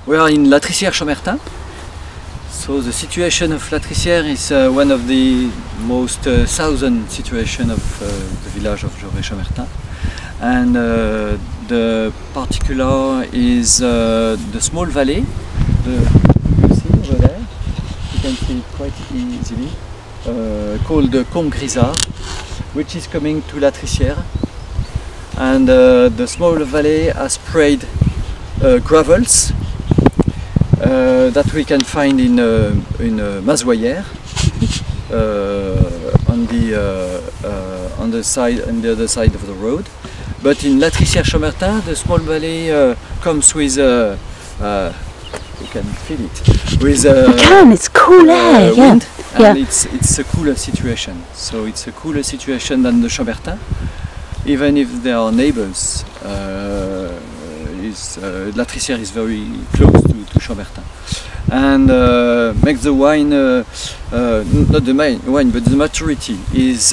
We are in La Trissière-Chomertin. So the situation of La Trissière is one of the most southern situation of the village of Joré-Chomertin. And the particular is the small valley. You see over there, you can see it quite easily, called the Combe Grisard, which is coming to La Trissière. And the small valley has sprayed gravels that we can find in Mazoyères on the other side of the road. But in La Trissière-Chomertin, the small valley comes with you can feel it with it's cool air, wind, yeah. and it's a cooler situation. So it's a cooler situation than the Chomertin, even if they are neighbors. La Trissière is very close to Chomertin, and makes the wine, not the main wine, but the maturity is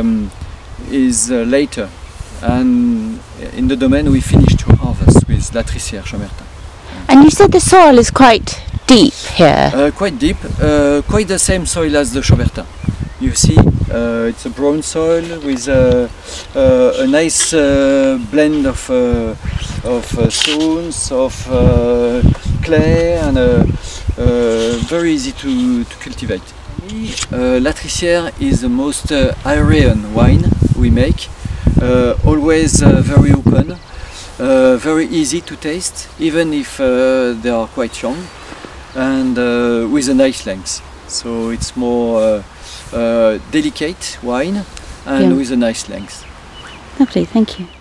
later. And in the domain we finish to harvest with La Trissière-Chomertin. And you said the soil is quite deep here. Quite deep, quite the same soil as the Chomertin. You see, it's a brown soil with a nice blend of stones, of clay, and very easy to cultivate. La Trissière is the most Irean wine we make, always very open, very easy to taste, even if they are quite young, and with a nice length. So it's more delicate wine and with a nice length. Lovely, thank you.